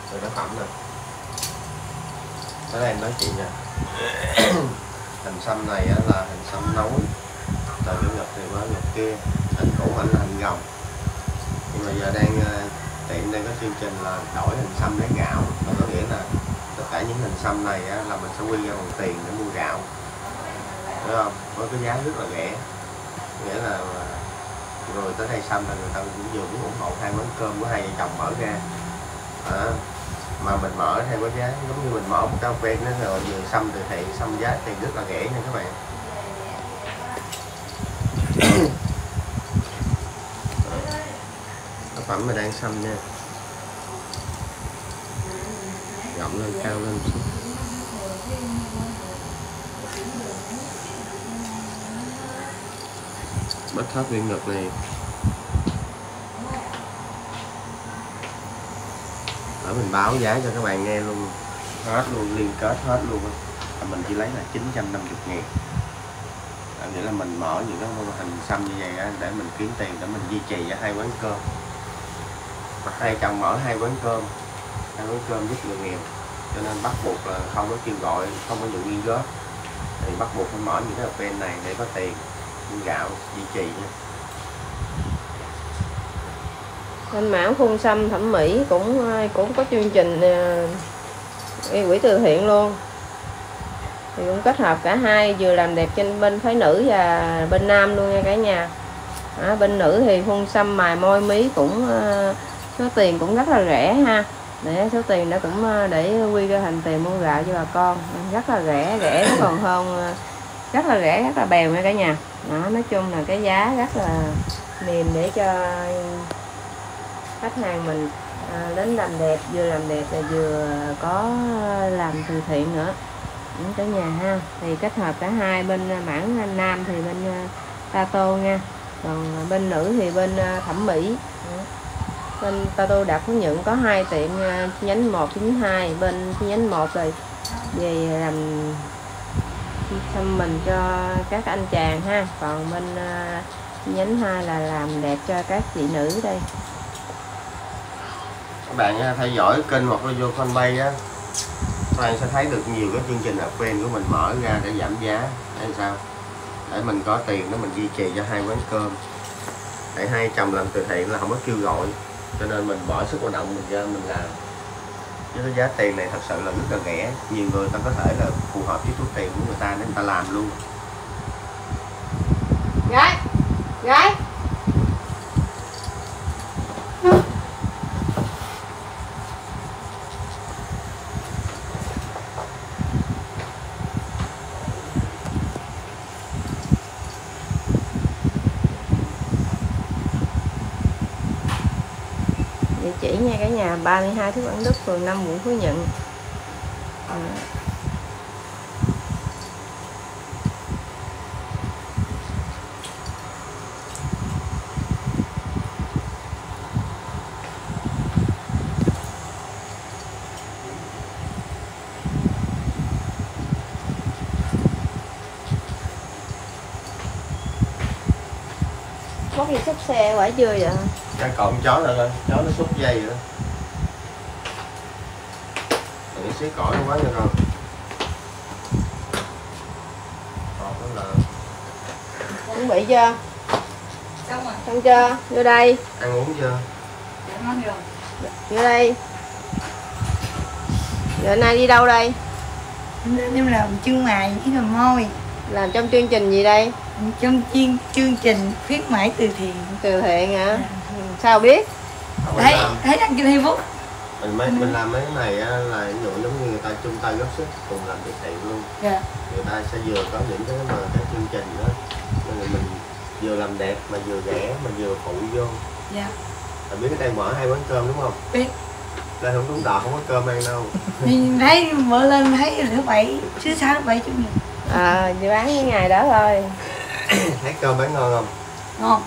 Rồi tác phẩm nè. Tới đây em nói chuyện nha. Hình xăm này là hình xăm nối từ cái ngực này qua ngực kia. Hình cũ anh là hình gồng. Nhưng mà giờ đang tiệm đang có chương trình là đổi hình xăm lấy gạo. Và có nghĩa là tất cả những hình xăm này là mình sẽ quy ra bằng tiền để mua gạo, đúng không? Với cái giá rất là rẻ. Nghĩa là người tới đây xăm là người ta cũng vừa muốn ủng hộ hai quán cơm của hai vợ chồng mở ra. Mà mình mở theo cái giá giống như mình mở một cái ven đó rồi vừa xăm từ thiện, xăm giá tiền rất là rẻ nha các bạn. Tác phẩm mình đang xăm nha, rộng lên cao lên chút. Bắt hết viên ngực này. Ở mình báo giá cho các bạn nghe luôn, hết luôn, liên kết hết luôn. Mình chỉ lấy là 950.000. Nghĩa là mình mở những cái hình xăm như vậy để mình kiếm tiền để mình duy trì cho hai quán cơm. Và hai chồng mở hai quán cơm giúp người nghèo, cho nên bắt buộc là không có kêu gọi, không có nhận quyên góp, thì bắt buộc phải mở những cái event này để có tiền mua gạo duy trì nha. Anh Mão phun xăm thẩm mỹ cũng có chương trình quỹ từ thiện luôn, thì cũng kết hợp cả hai, vừa làm đẹp trên bên phái nữ và bên nam luôn nha cả nhà. Bên nữ thì phun xăm mài môi mí cũng số tiền cũng rất là rẻ ha, để số tiền đó cũng để quy ra thành tiền mua gạo cho bà con, rất là rẻ còn hơn, rất là rẻ, rất là bèo nha cả nhà. Nói chung là cái giá rất là mềm để cho khách hàng mình đến làm đẹp, vừa làm đẹp là vừa có làm từ thiện nữa cả nhà ha. Thì kết hợp cả hai, bên mảng nam thì bên tattoo nha, còn bên nữ thì bên thẩm mỹ. Bên tattoo Đạt Phú Nhuận có 2 tiệm, chi nhánh 1, chi nhánh 2. Bên chi nhánh 1 rồi về làm xăm mình cho các anh chàng ha, còn bên chi nhánh 2 là làm đẹp cho các chị nữ đây. Các bạn theo dõi kênh hoặc là vô fanpage á, các bạn sẽ thấy được nhiều cái chương trình event của mình mở ra để giảm giá, để sao để mình có tiền để mình duy trì cho hai quán cơm. Tại hai chồng làm từ thiện là không có kêu gọi, cho nên mình bỏ sức lao động mình ra mình làm. Chứ cái giá tiền này thật sự là rất là rẻ, nhiều người ta có thể là phù hợp với số tiền của người ta để người ta làm luôn. Gái địa chỉ nha cả nhà, 32 Thúc Ấn Đức, phường 5, quận Phú Nhuận. Móc gì xúc xe quả chưa vậy? Đang cộn chó lên thôi, chó nó xúc dây vậy đó. Đừng xí cỏ nó quá nha con. Còn đó là Chuẩn bị chưa? Xong rồi. Xong chưa? Vô đây. ăn uống chưa? Dạ ngon rồi. Vô đây. Giờ nay đi đâu đây? Em làm chân mày với làm môi. Làm trong chương trình gì đây? Trong chương trình khuyến mãi từ thiện. Từ thiện hả? Sao biết? Thấy đăng trên Facebook. Mình làm mấy cái này á, là ví dụ giống như người ta chung tay góp sức cùng làm từ thiện luôn. Dạ. Người ta sẽ vừa có những cái mà cái chương trình đó, nên mình vừa làm đẹp mà vừa rẻ mà vừa phụ vô. Dạ. Bạn biết cái đang mở hai quán cơm đúng không? Biết. Đây không đúng đọt, không có cơm ăn đâu. Mình thấy mở lên thấy thứ 7, thứ 6, thứ 7 chủ nhật. Chỉ bán cái ngày đó thôi. Thấy cơm bán ngon không? Ngon.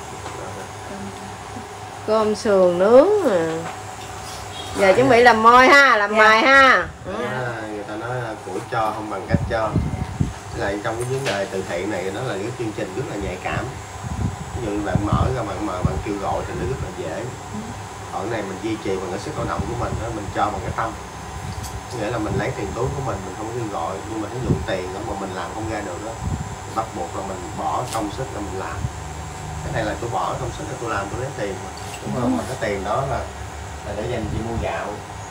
Cơm sườn nướng à. Giờ chuẩn bị làm môi ha, làm mài ha. Người ta nói củi cho không bằng cách cho. Lại trong cái vấn đề từ thiện này nó là cái chương trình rất là nhạy cảm. Ví dụ bạn mở ra bạn kêu gọi thì nó rất là dễ. còn này mình duy trì bằng cái sức lao động của mình đó, mình cho bằng cái tâm, nghĩa là mình lấy tiền túi của mình không có kêu gọi, nhưng mà ví dụ tiền đó mà mình làm không ra được đó, bắt buộc là mình bỏ công sức là mình làm. Cái này là tôi bỏ công sức là tôi làm, tôi lấy tiền mà, đúng không? Mà cái tiền đó là để dành chị mua gạo.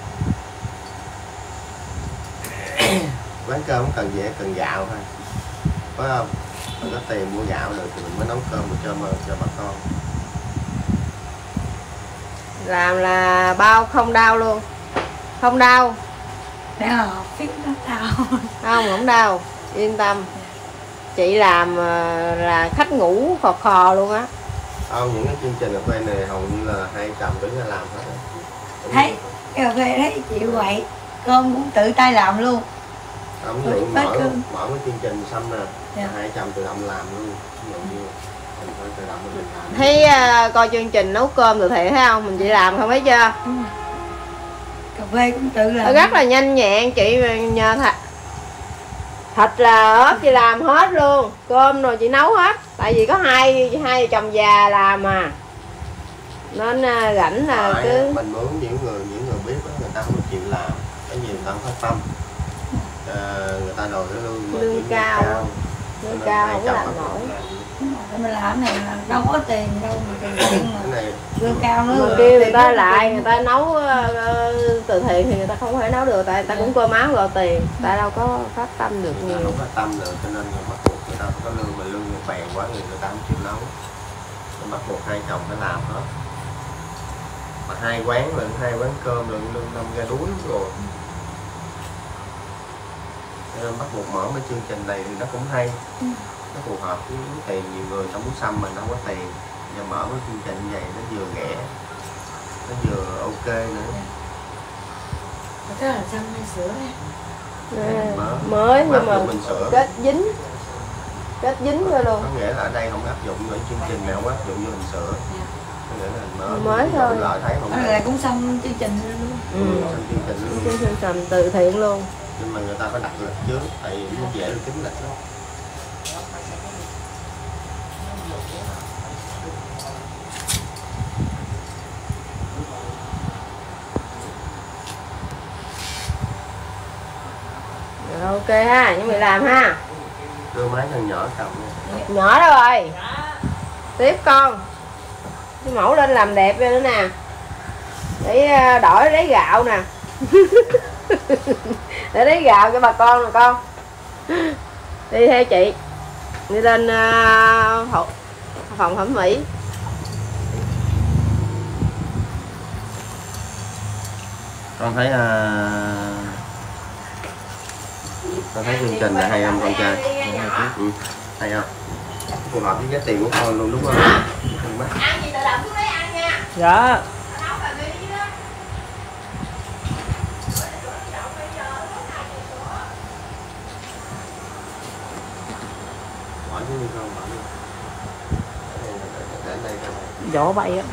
Quán cơm không cần dễ, cần gạo thôi, phải không? Mình có tiền mua gạo rồi thì mình mới nấu cơm cho bà con. Làm là bao không đau luôn, không đau. Nào, biết nó đau. Không đau, yên tâm. Chị làm là khách ngủ khò khò luôn á. Không, những cái chương trình cà phê này hầu như là hai chồng đứng ra làm hết. Thấy cà phê thấy chị quậy, cơm cũng tự tay làm luôn. Không, ví dụ mở cái chương trình xăm nè, hai chồng tự động làm luôn. Ví dụ như mình phải tự động mình làm. Thấy coi chương trình nấu cơm từ thiện thấy không? Mình chị làm không thấy chưa? Cà phê cũng tự làm. Rất là nhanh nhẹn, chị nhờ thịt là ớt chị làm hết luôn, cơm rồi chị nấu hết, tại vì có hai chồng già làm mà, nên rảnh là cứ mình muốn những người biết đó, người ta không chịu làm, có nhiều người ta không phát tâm, người ta đòi cái lương cao không có làm nổi. Mình làm này là đâu có tiền đâu mà tiền mà lương cao nữa. Kêu người ta lại, người ta nấu từ thiện thì người ta không thể nấu được, tại người ta cũng cơm áo rồi tiền, tại đâu có phát tâm được nhiều. Không phát tâm được, cho nên bắt buộc người ta có lương, mà lương bèn quá người ta không chịu nấu, nên bắt buộc hai chồng phải làm hết. Mà hai quán cơm lương 5 ra đuối rồi, nên bắt buộc mở cái chương trình này thì nó cũng hay, nó phù hợp với tiền. Nhiều người trong bút xăm mình không có tiền, giờ mở cái chương trình như vậy nó vừa rẻ, nó vừa ok nữa. Thế là xăm hay sữa đấy? Mới nhưng mà mình sửa kết dính rồi luôn. Có nghĩa là ở đây không áp dụng với chương trình này, không áp dụng vô hình sửa. Có nghĩa là mới thôi. Lỡ thấy không là cũng xong chương trình luôn. Chương trình xong từ thiện luôn. Nhưng mà người ta phải đặt lịch trước, tại vì nó dễ được kính lịch lắm. Rồi, ok ha, những người làm ha. Đưa máy thằng nhỏ cầm nha. Nhỏ đâu rồi? Tiếp con. Cái mẫu lên làm đẹp cho nữa nè. Để đổi lấy gạo nè. Để lấy gạo cho bà con nè con. Đi theo chị. Đi lên phòng thẩm mỹ. Con thấy chương trình này hay không con trai? Hay không? Phù hợp với giá tiền của con luôn đúng không? Ăn gì tự động xuống đấy ăn nha. Dạ. Bỏ xuống đi con, bỏ đi. Để đây con. Vỗ bay á.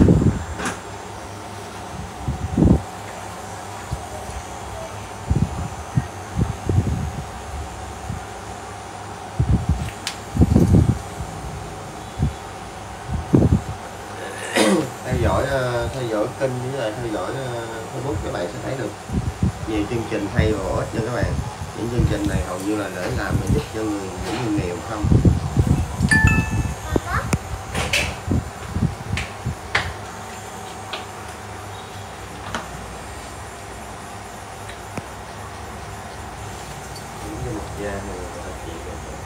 Theo dõi kênh với lại theo dõi Facebook, các bạn sẽ thấy được nhiều chương trình hay và bổ ích cho các bạn. Những chương trình này hầu như là để làm để giúp cho những người nghèo không. Những cái mặt da này người ta chỉ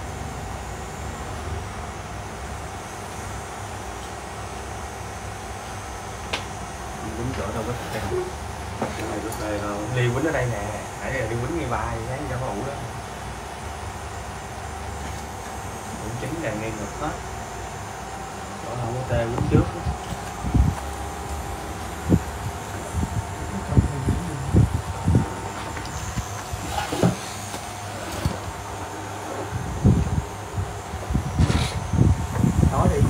quýnh chỗ đâu có thể không? Cái này có phê không? Đi quýnh ở đây nè, nãy giờ đi quýnh ngay bài thấy cho nó ủ đó. Quýnh chính là ngay ngực hết. Đó không có tê quýnh trước. Nói đi.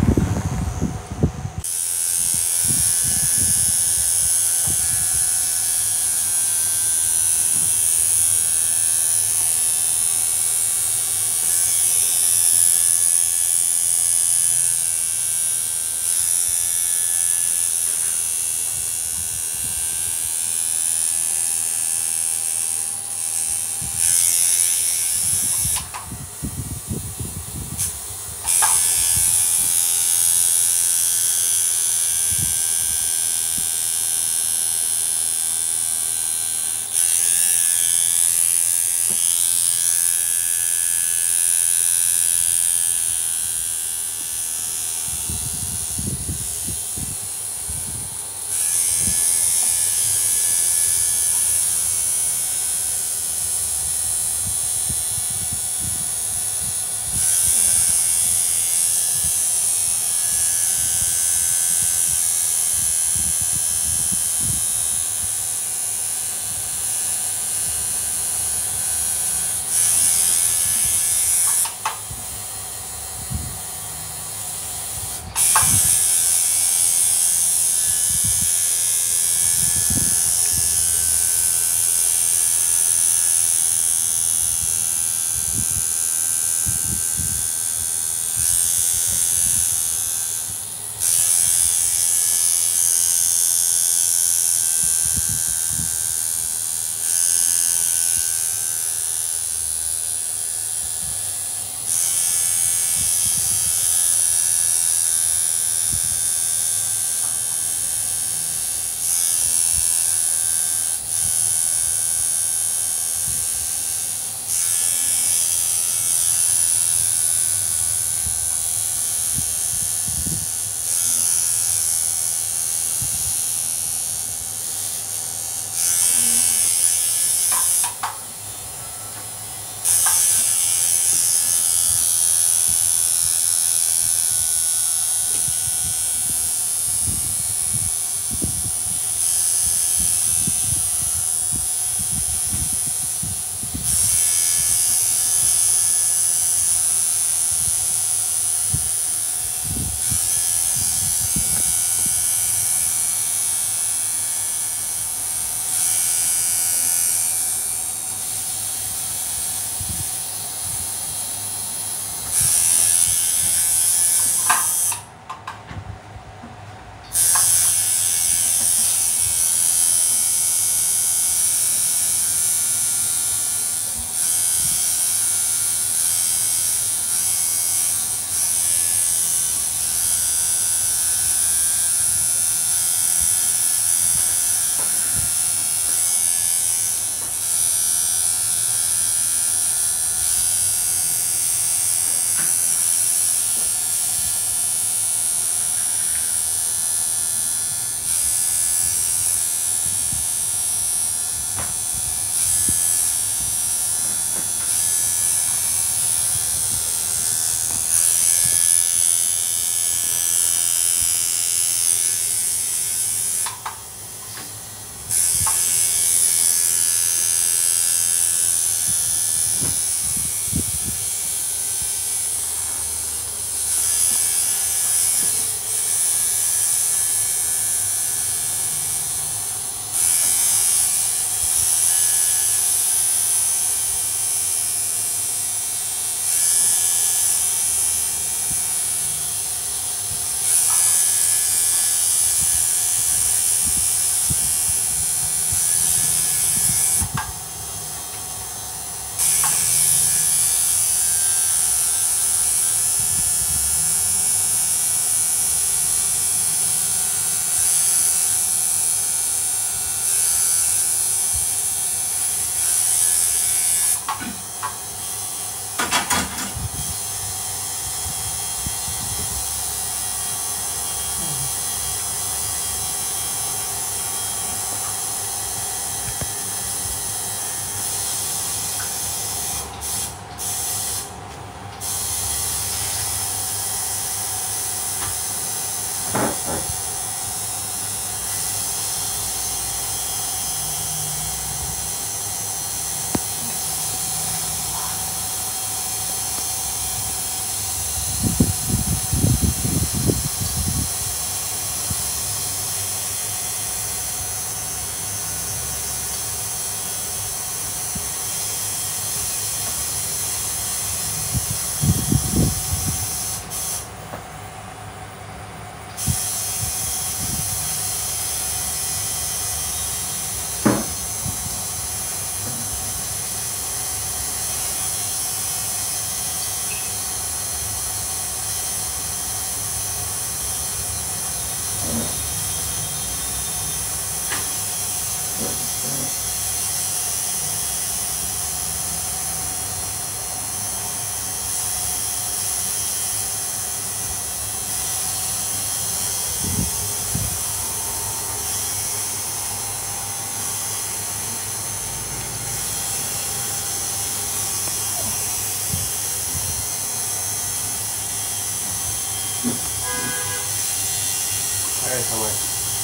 Đây xong rồi.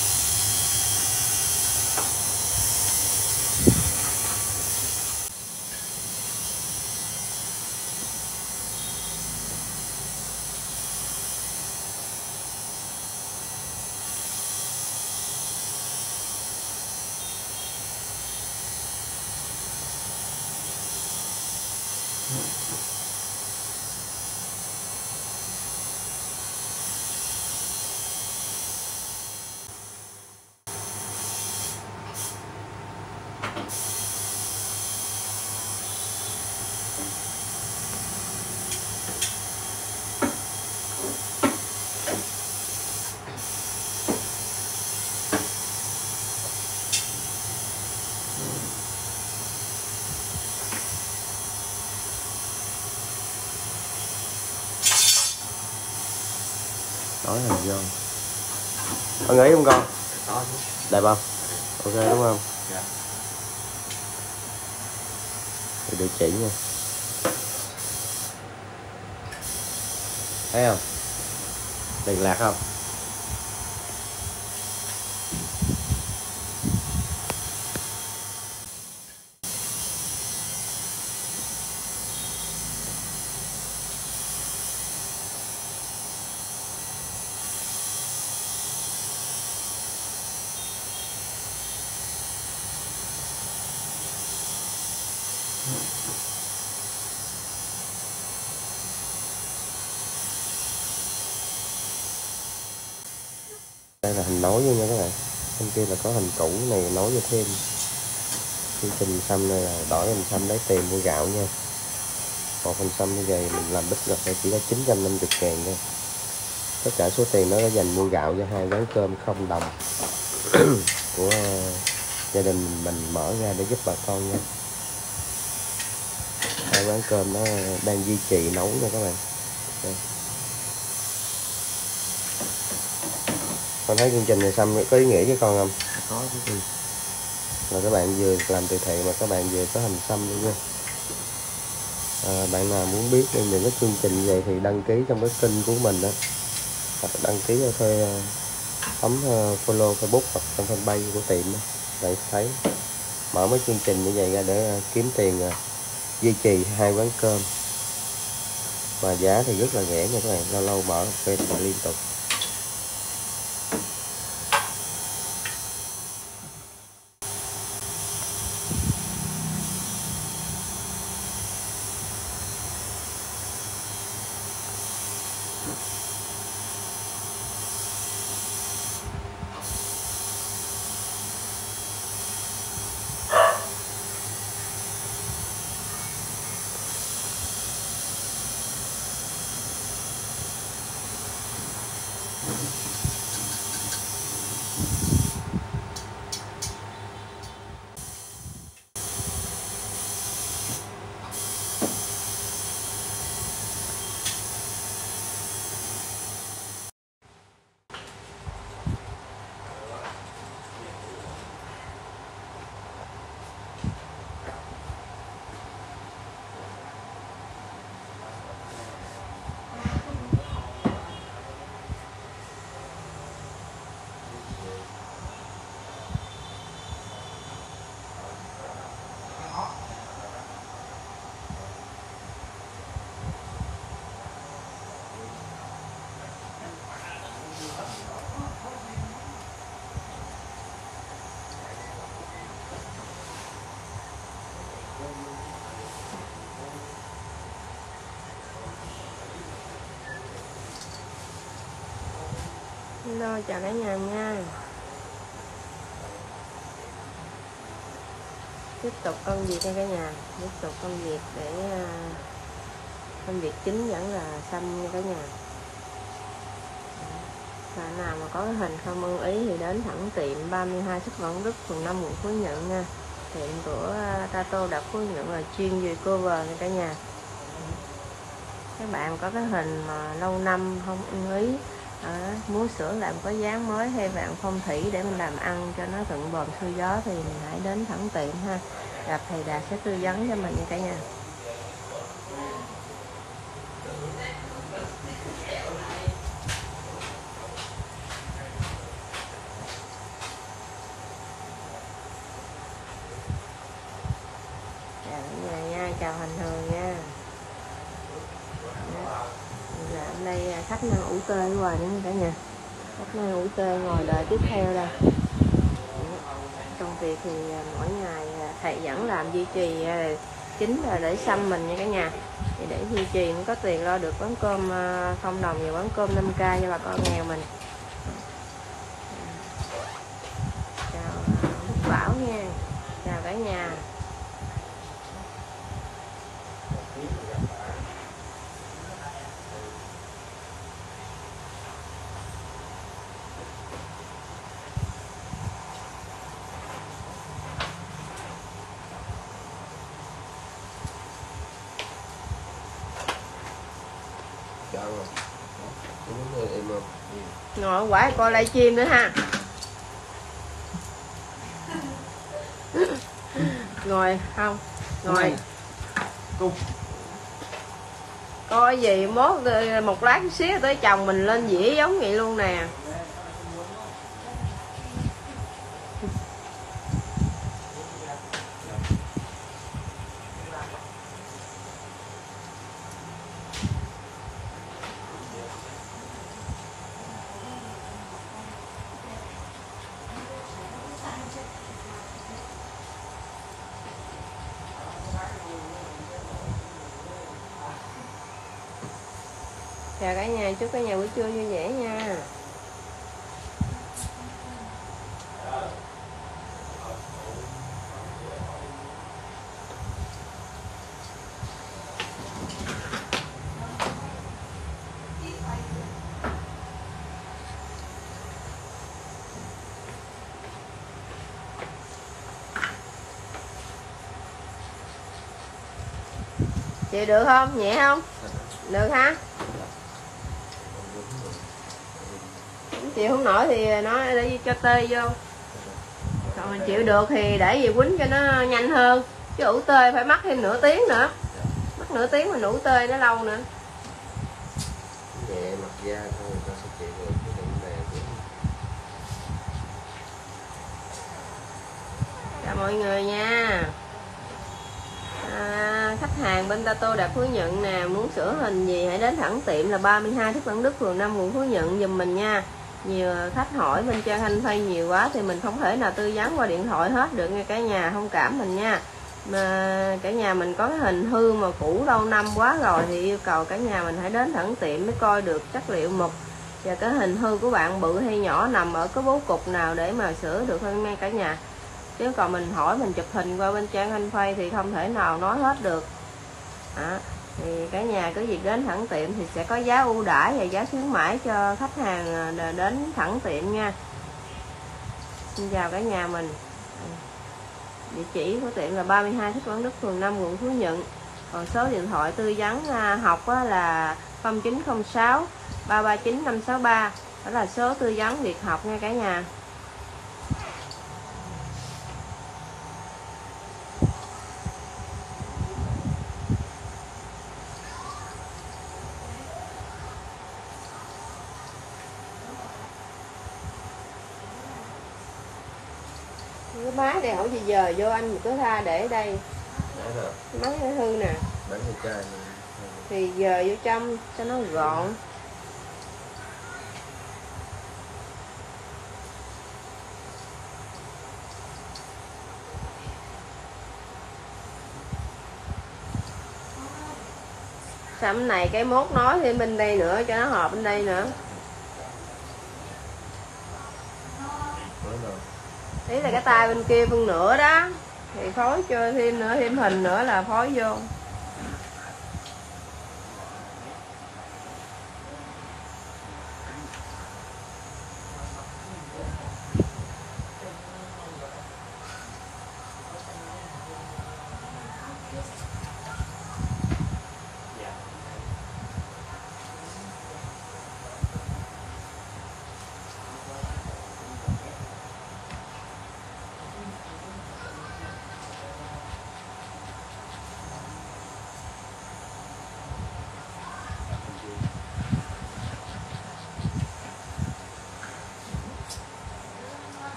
Nói là do con nghĩ không con? Đẹp không? Ok đúng không? Dạ. Thì điều chỉ nha. Thấy không? Đèn lạc không? Đây là hình nối nha các bạn. Bên kia là có hình cũ này nối cho thêm. Chương trình xăm này là đổi hình xăm lấy tiền mua gạo nha. Một hình xăm như vậy mình làm bích là chỉ có 950.000 thôi. Tất cả số tiền đó dành mua gạo cho 2 quán cơm không đồng của gia đình mình mở ra để giúp bà con nha. 2 quán cơm nó đang duy trì nấu nha các bạn. Đây. Con thấy chương trình này xăm có ý nghĩa với con không? Có chứ. Là các bạn vừa làm từ thiện mà các bạn vừa có hình xăm luôn nha. Bạn nào muốn biết những cái chương trình như vậy thì đăng ký trong cái kênh của mình đó, hoặc đăng ký thuê tấm follow Facebook hoặc trong fanpage của tiệm đó. Bạn thấy mở mấy chương trình như vậy ra để kiếm tiền duy trì 2 quán cơm, mà giá thì rất là rẻ nha các bạn, lâu lâu mở phê liên tục. Hello, chào cả nhà nha. Tiếp tục công việc nha cả nhà. Tiếp tục công việc để công việc chính vẫn là xăm nha cả nhà. Bạn nào mà có cái hình không ưng ý thì đến thẳng tiệm 32 Sách Võ Đức, phường 5, quận Phú Nhuận nha. Tiệm của Tattoo Đạt Phú Nhuận là chuyên về cover nha cả nhà. Các bạn có cái hình mà lâu năm không ưng ý, muốn sửa làm có dáng mới hay vạn phong thủy để mình làm ăn cho nó thuận buồm xuôi gió thì mình hãy đến thẳng tiệm ha. Gặp thầy Đạt sẽ tư vấn cho mình nha cả nhà. chào Hành Hường nha. Dạ, hôm nay khách năng ủ tê ở ngoài nữa cả nhà. Khách năng ủ tê ngồi đợi tiếp theo đây. Công việc thì mỗi ngày thầy vẫn làm duy trì, chính là để xăm mình nha cả nhà. Thì để duy trì cũng có tiền lo được quán cơm không đồng và quán cơm 5k cho bà con nghèo mình. Chào Đức Bảo nha. Chào cả nhà. Ngồi quả coi livestream nữa ha. Ngồi không ngồi coi gì mốt một lát xíu tới chồng mình lên dĩa giống vậy luôn nè. Chào cả nhà, chúc cả nhà buổi trưa vui vẻ nha. Chị được không? Nhẹ không? Được hả? Chịu không nổi thì nói để cho tê vô. Còn mình chịu được thì để gì quýnh cho nó nhanh hơn. Chứ ủ tê phải mất thêm nửa tiếng nữa. Mất nửa tiếng mình ủ tê nó lâu nữa. Nhẹ mặt da thôi ta sẽ chịu được cái vấn đề của... Chào mọi người nha. Khách hàng bên Tattoo Đạt Phú Nhuận nè, muốn sửa hình gì hãy đến thẳng tiệm là 32 Thích Văn Đức, phường 5, quận Phú Nhuận giùm mình nha. Nhiều khách hỏi bên trang Anh Phay nhiều quá thì mình không thể nào tư vấn qua điện thoại hết được nha cả nhà, thông cảm mình nha. Mà cả nhà mình có cái hình hư mà cũ lâu năm quá rồi thì yêu cầu cả nhà mình hãy đến thẳng tiệm mới coi được chất liệu mục và cái hình hư của bạn bự hay nhỏ nằm ở cái bố cục nào để mà sửa được hơn nha cả nhà. Chứ còn mình hỏi mình chụp hình qua bên trang Anh Phay thì không thể nào nói hết được. Thì cả nhà cứ việc đến thẳng tiệm thì sẽ có giá ưu đãi và giá khuyến mãi cho khách hàng đến thẳng tiệm nha. Xin chào cả nhà mình. Địa chỉ của tiệm là 32 Thích Quán Đức, phường 5, quận Phú Nhuận. Còn số điện thoại tư vấn học là 0906 339 563. Đó là số tư vấn việc học nha cả nhà. Cái máy này hỏi gì giờ vô anh mình cứ tha để đây. Máy nó hư nè. Bán cái chai này. Thì giờ vô trong cho nó gọn. Sắm này cái mốt nói thêm bên đây nữa cho nó hợp bên đây nữa. Ý là cái tay bên kia phân nửa đó thì phối cho thêm nữa, thêm hình nữa là phối vô.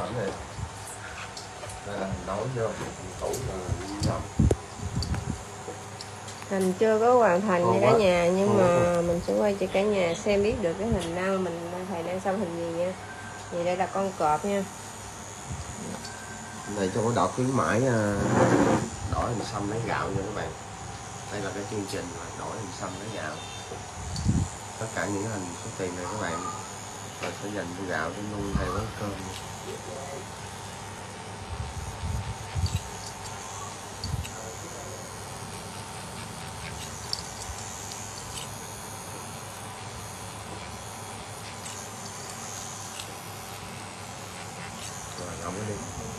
phẩm này đây là nấu vô tủ là ngâm. Hình chưa có hoàn thành Ngon nha cả quá. nhà, nhưng Ngon mà quá. mình sẽ quay cho cả nhà xem biết được cái hình nào mình thầy đang xăm hình gì nha. Thì đây là con cọp nha. Này cho có đỏ khuyến mãi đỏ hình xăm lấy gạo nha các bạn. Đây là cái chương trình mà đỏ hình xăm lấy gạo. Tất cả những hình số tiền này các bạn rồi sẽ dành cho gạo để nuôi thay với cơm. Rồi đóng đi.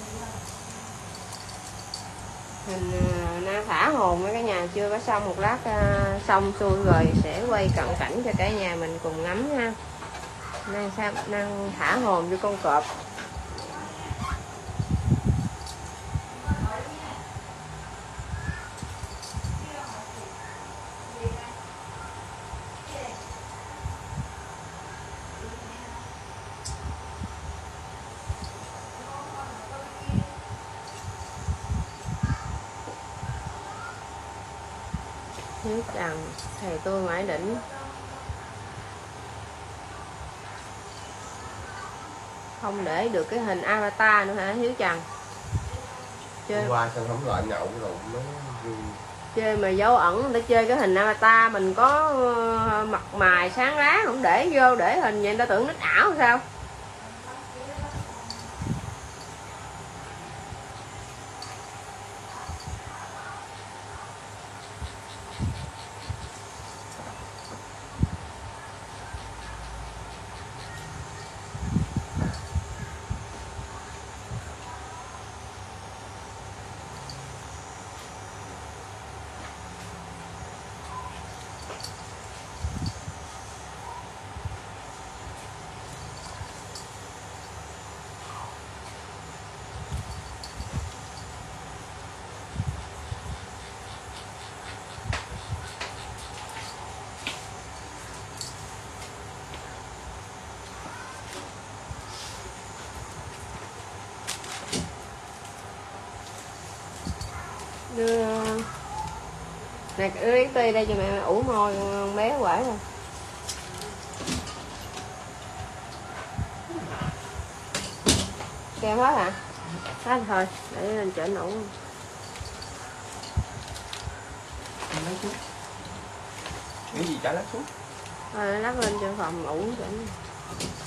Hình đang thả hồn với cả nhà, chưa có xong, một lát xong xuôi rồi sẽ quay cận cảnh cho cả nhà mình cùng ngắm ha. Đang thả hồn cho con cọp. Hiếu Trần, thầy tôi mãi đỉnh. Không để được cái hình avatar nữa hả Hiếu Trần? Chơi Hôm qua sao không lại nhậu rồi nó chơi mà dấu ẩn để chơi cái hình avatar, mình có mặt mày sáng láng, không để vô để hình vậy người ta tưởng nít ảo sao? Đưa này đưa yến ti đây cho mẹ ủ môi con bé quẩy rồi. Keo hết hả? Hết thôi, để lên chở ủ. Lấy chút. Cái gì trả lát chút. Thôi lắc lên cho phòng ủ chỉnh.